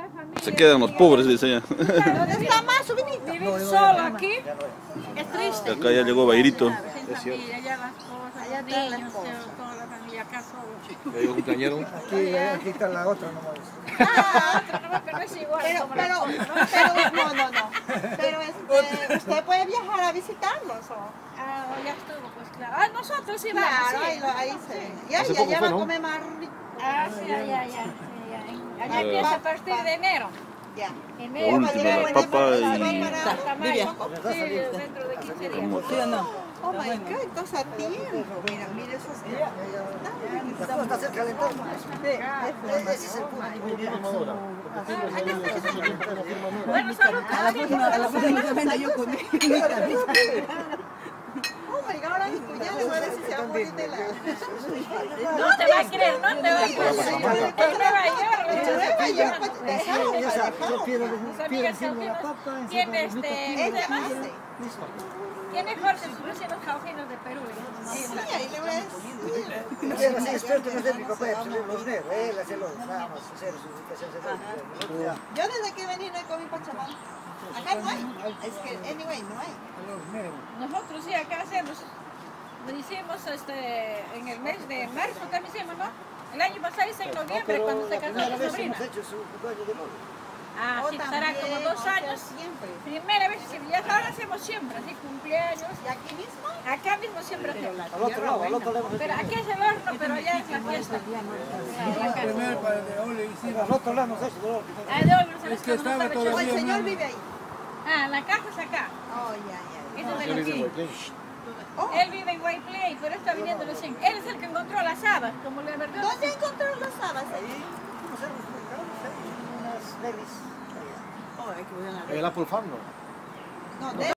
Se quedan los pobres, dice ella. ¿Dónde está más su vinito? Vivir solo aquí es triste. Acá ya llegó Bairito. Sin familia, allá las cosas, Allá los están las niños, cosas. toda la familia acá solo. ¿Le digo cumpleañero? Aquí está la otra nomás. Ah, otra nomás, pero no es igual. Pero, como la pero, cosa, ¿no? no. Pero usted puede viajar a visitarlos, ¿o? Ah, ya estuvo, pues claro. Ah, nosotros sí vamos, Claro, sí. ahí se. Ya, Hace ya, poco ya fue, va a ¿no? comer más rico. Ah, sí, ya. Allá empieza a partir de enero. Ya. Enero, La última, la papa y... Sí, dentro de 15 días. Camote. ¿Sí o no? Oh my God, entonces a tiempo. Mira esos. Está cerca de entorno. Ese es el punto. Bueno, salud. A la próxima semana yo con Oh my God, ahora mi cuñada le voy a decir si se va a morir de la. No te va a creer, no te va a creer. En Nueva York, Yo pido mis pido amigas encima la caujinos papa. tiene Ella hace. tiene Jorge sus vecinos caujinos de Perú. Sí, ahí le voy a decir. Yo soy experto en hacer mi papá, los negros, él hace los, nada más, hacer su ubicación. Yo desde que vení no he comido pachamama. Acá no hay. Es que, anyway, no hay. Nosotros sí acá hacemos, lo hicimos en el mes de marzo también hicimos, ¿no? El año pasado hice en noviembre cuando se casó mi sobrina. Hemos hecho su cumpleaños de boda. Ah, sí, estará como 2 años. Siempre. Primera vez, sí, ya ahora hacemos siempre, así cumpleaños. ¿Y aquí mismo? Acá mismo siempre hacemos. Al otro lado le hemos hecho. Pero aquí es el horno, pero allá es la fiesta. Primero para el de Ole hicimos. Al otro lado hemos hecho. Ah, de hoy, no se Es que estaba no todavía- Oh, el señor vive ahí. Ah, la casa es acá. Oh, ya. Eso es Yo de vivo en aquí. Guayaquil. Oh, Él vive en Guayplay, pero está viniendo recién. Él es el que encontró las habas, como le verdad. ¿dónde encontraron las habas? Ahí, vamos a hacer unas negris. El Apple Farm, ¿no? No,